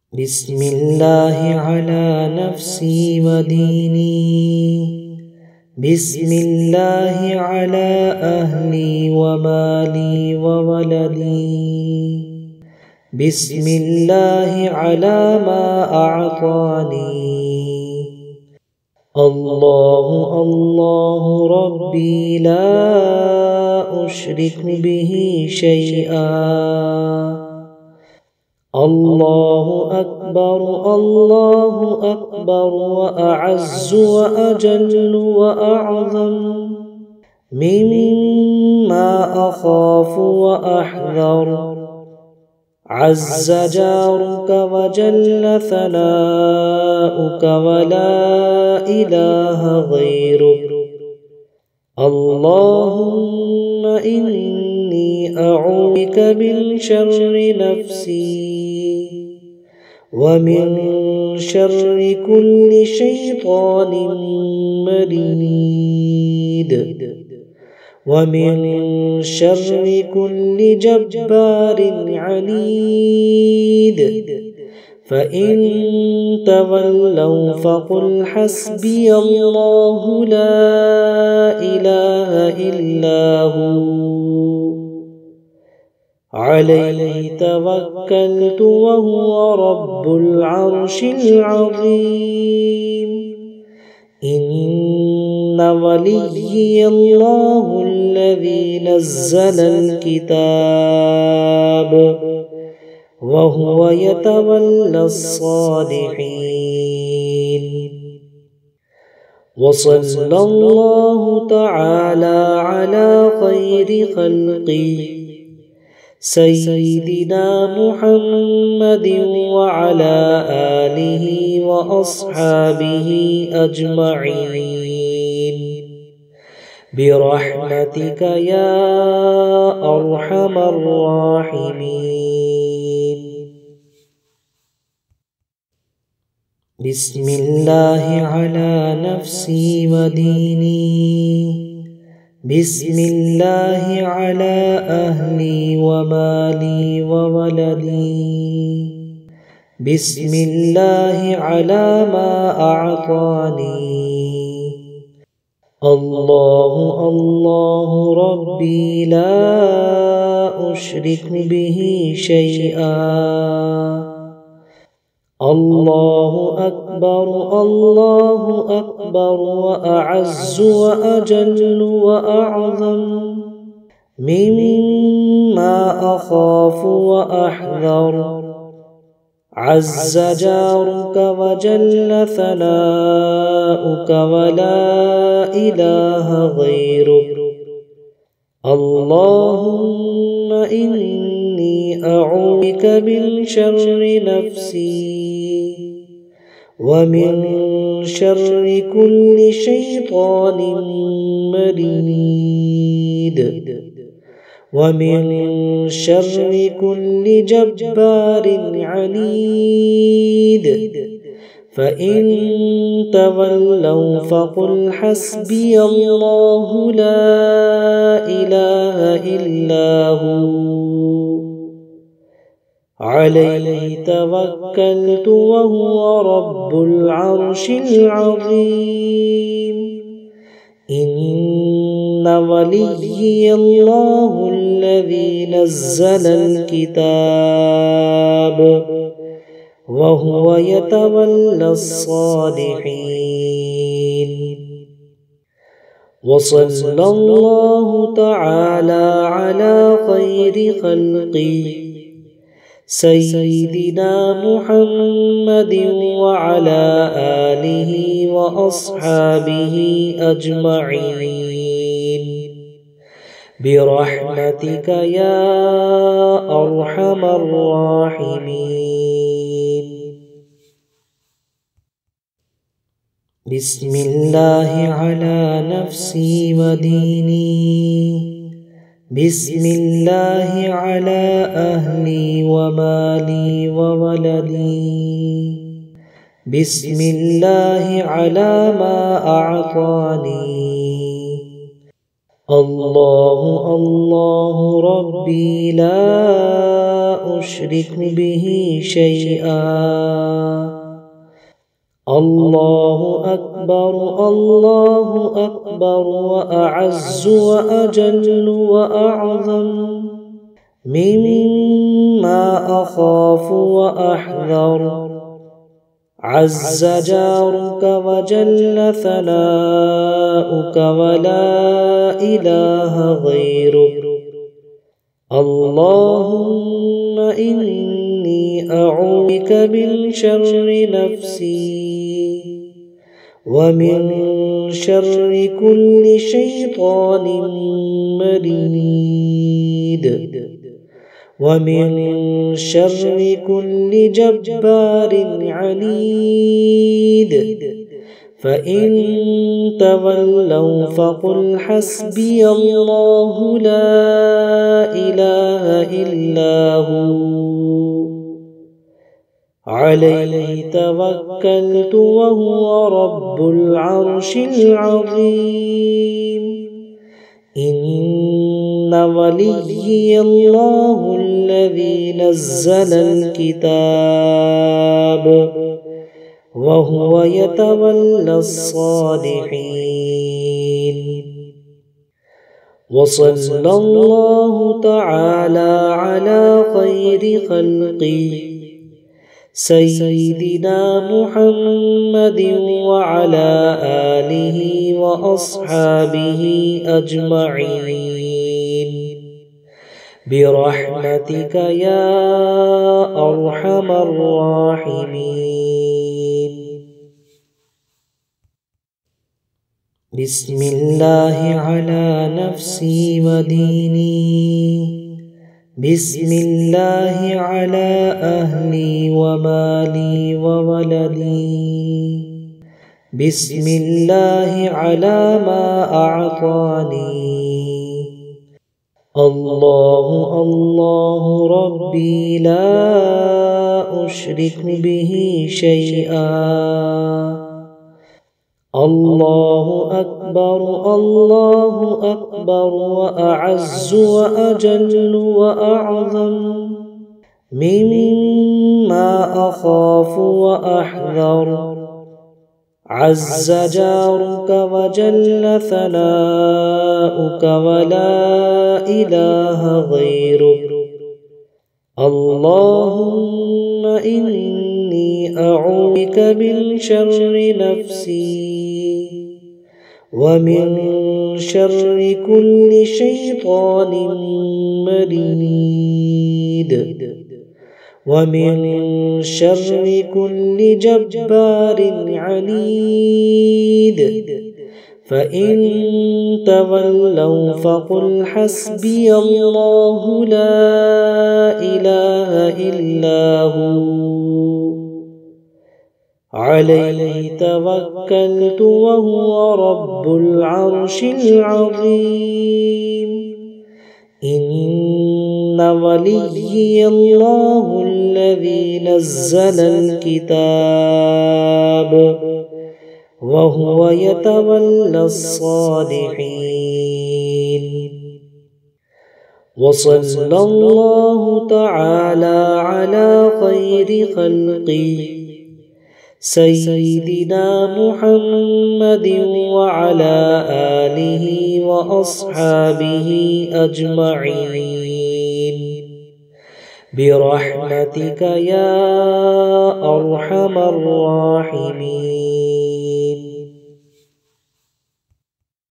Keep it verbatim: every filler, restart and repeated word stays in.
بسم الله على نفسي وديني. بسم الله على أهلي ومالي وولدي. بسم الله على ما أعطاني. الله الله ربي لا أشرك به شيئا. الله أكبر الله أكبر وأعز وأجل وأعظم مما أخاف وأحذر. عز جارك وجل ثناؤك ولا إله غيرك. اللهم إني أعوذ بك من شر نفسي ومن شر كل شيطان مريد ومن شر كل جبار عنيد. فإن تولوا فقل حسبي الله لا إله إلا هو عليه توكلت وهو رب العرش العظيم. إن وليي الله الذي نزل الكتاب وهو يتولى الصالحين. وصلى الله تعالى على خير خلقه سيدنا محمد وعلى آله وأصحابه أجمعين برحمتك يا أرحم الراحمين. بسم الله على نفسي وديني. بسم الله على أهلي ومالي وولدي. بسم الله على ما أعطاني. الله الله ربي لا أشرك به شيئا. الله أكبر الله أكبر وأعز وأجل وأعظم مما أخاف وأحذر. عز جارك وجل ثناؤك ولا إله غيرك. اللهم إني أعوذ بك من شر نفسي ومن شر كل شيطان مريد ومن شر كل جبار عنيد. فإن تولوا فقل حسبي الله لا إله إلا هو عليه توكلت وهو رب العرش العظيم. إن وليي الله الذي نزل الكتاب وهو يتولى الصالحين. وصلى الله تعالى على خير خلقه سيدنا محمد وعلى آله وأصحابه أجمعين برحمتك يا أرحم الراحمين. بسم الله على نفسي وديني. بسم الله على أهلي ومالي وولدي. بسم الله على ما أعطاني. الله الله ربي لا أشرك به شيئا. الله أكبر الله أكبر وأعز وأجل وأعظم مما أخاف وأحذر. عز جارك وجل ثناؤك ولا إله غيرك. اللهم إني أعوذ بك من شر نفسي ومن شر كل شيطان مريد ومن شر كل جبار عنيد. فإن تولوا فقل حسبي الله لا إله إلا هو عليه توكلت وهو رب العرش العظيم. إن وليي الله الذي نزل الكتاب وهو يتولى الصالحين. وصلى الله تعالى على خير خلقه سيدنا محمد وعلى آله وأصحابه أجمعين برحمتك يا أرحم الراحمين. بسم الله على نفسي وديني. بسم الله على أهلي ومالي وولدي. بسم الله على ما أعطاني. الله الله ربي لا أشرك به شيئا. الله أكبر الله أكبر وأعز وأجل وأعظم مما أخاف وأحذر. عز جارك وجل ثناؤك ولا إله غيرك. اللهم إني أعوذ بك من شر نفسي ومن شر كل شيطان مريد ومن شر كل جبار عنيد. فإن تولوا فقل حسبي الله لا إله إلا هو عليه توكلت وهو رب العرش العظيم. إن وليي الله الذي نزل الكتاب وهو يتولى الصالحين. وصلى الله تعالى على خير خلقه سيدنا محمد وعلى آله وأصحابه أجمعين برحمتك يا أرحم الراحمين.